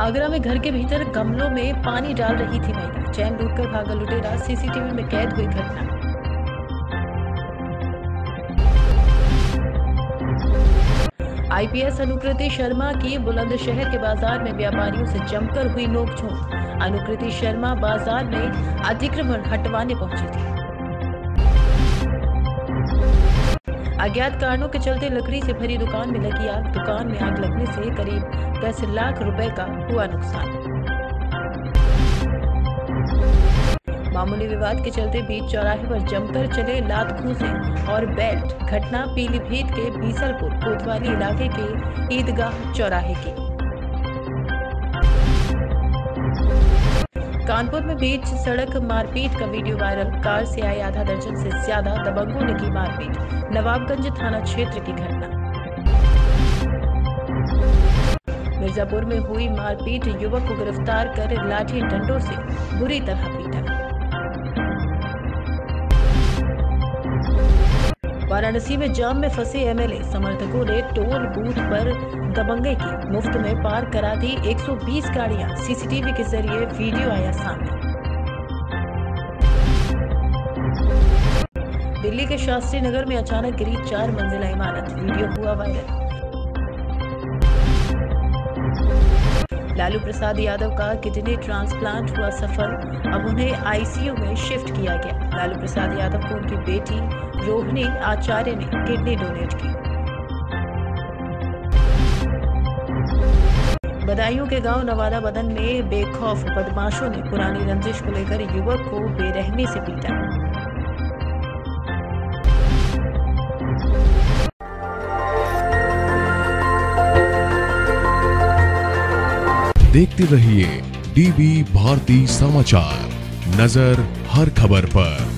आगरा में घर के भीतर गमलों में पानी डाल रही थी महिला, चैन लूटकर भागा लुटेरा, सीसीटीवी में कैद हुई घटना। आईपीएस अनुकृति शर्मा की बुलंदशहर के बाजार में व्यापारियों से जमकर हुई नोकझोंक। अनुकृति शर्मा बाजार में अतिक्रमण हटवाने पहुंची थी। अज्ञात कारणों के चलते लकड़ी से भरी दुकान में लगी आग। दुकान में आग लगने से करीब 10 लाख रुपए का हुआ नुकसान। मामूली विवाद के चलते बीच चौराहे पर जमकर चले लात घूंसे और बेल्ट। घटना पीलीभीत के बीसलपुर कोतवाली इलाके के ईदगाह चौराहे की। कानपुर में बीच सड़क मारपीट का वीडियो वायरल। कार से आए आधा दर्जन से ज्यादा दबंगों ने की मारपीट। नवाबगंज थाना क्षेत्र की घटना। मिर्जापुर में हुई मारपीट, युवक को गिरफ्तार कर लाठी डंडों से बुरी तरह पीटा। वाराणसी में जाम में फंसे एमएलए समर्थकों ने टोल बूथ पर दबंगई की। मुफ्त में पार करा दी 120 गाड़ियां। सीसीटीवी के जरिए वीडियो आया सामने। दिल्ली के शास्त्री नगर में अचानक गिरी 4 मंजिला इमारत। वीडियो हुआ वायरल। लालू प्रसाद यादव का किडनी ट्रांसप्लांट हुआ सफल। अब उन्हें आईसीयू में शिफ्ट किया गया। लालू प्रसाद यादव को उनकी बेटी रोहिणी आचार्य ने किडनी डोनेट की। बदायूं के गांव नवादा बदन में बेखौफ बदमाशों ने पुरानी रंजिश को लेकर युवक को बेरहमी से पीटा। देखते रहिए डीबी भारती समाचार, नजर हर खबर पर।